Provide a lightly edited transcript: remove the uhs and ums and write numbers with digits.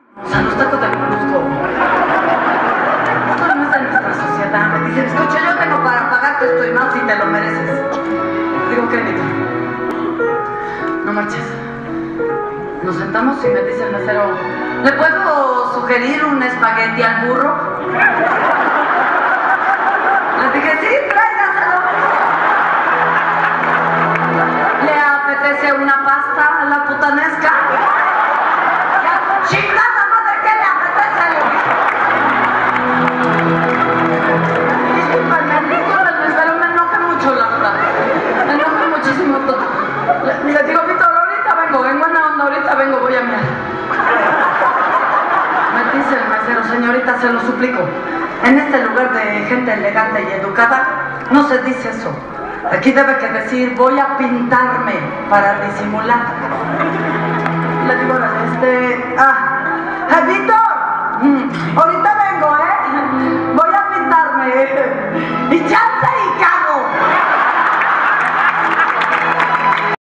O sea, los tacos del molusco. Esto no es de nuestra sociedad. Me dicen, escucha, yo tengo para pagarte esto y más si te lo mereces. Digo, ¿qué, Nito? No marches. Nos sentamos y me dice el mesero, ¿le puedo sugerir un espagueti al burro? Le dije, sí, tráigaselo. ¿Le apetece una pasta a la putanesca? ¡Ya, chingada madre, qué le apetece! Discúlpame, con el mesero me enoja mucho, la verdad. Me enoja muchísimo todo. Le digo, Víctor, ahorita vengo, en buena onda, ahorita vengo, voy a mirar. Me dice el mesero, señorita, se lo suplico. En este lugar de gente elegante y educada, no se dice eso. Aquí debe que decir, voy a pintarme para disimular. Le digo, Víctor, ahorita vengo,